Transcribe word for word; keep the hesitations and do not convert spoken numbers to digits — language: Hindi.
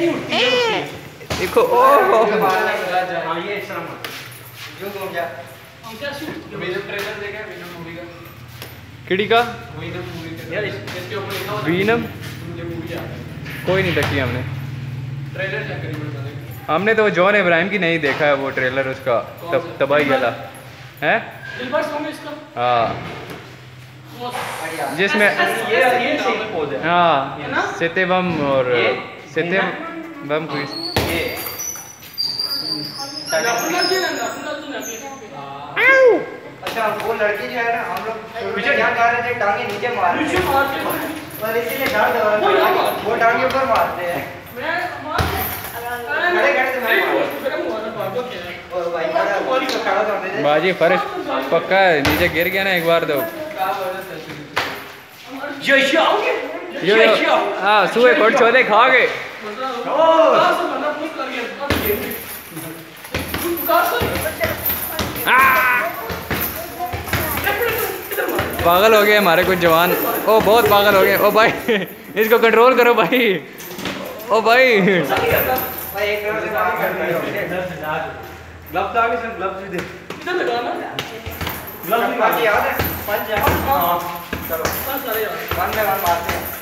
नहीं उठती है। देखो ओह ये इस तरह मत जो घूम जा। मेरे ट्रेलर देखा है वीनम मूवी का? किड़ी का वीनम मूवी का यार इसके ऊपर लिखा हुआ वीनम मुझे मूवी आ कोई नहीं देखी हमने। ट्रेलर चेक करिए बता दें। हमने तो जॉन इब्राहिम की नहीं देखा है वो ट्रेलर उसका तब तबाही वाला है। दिलबर सॉन्ग है इसका। हाँ जिसमें ये ये सिंग पोज है। हाँ सत्यवम और सत्यवम कोई ये अच्छा वो लड़की जो है ना हम लोग पीछे क्या कर रहे थे टांगे नीचे मार रहे थे पर इसीलिए डर दबा वो टांगे ऊपर मारते हैं। खड़े खड़े से और भाई खड़ा कर दे बाजी फर्श पक्का है नीचे गिर गया ना एक बार तो यो हाँ सुए खोट छोले खा गए। पागल हो गए हमारे कुछ जवान। ओ बहुत पागल हो गए। ओ भाई इसको कंट्रोल करो भाई। ओ भाई भाई एक तरफ से बात कर रहे हो ग्लव्स आगे से ग्लव्स भी दे इधर लगा ना ग्लव्स भी बाकी याद है पंच हां चलो पंच करे वन में वन मारते हैं।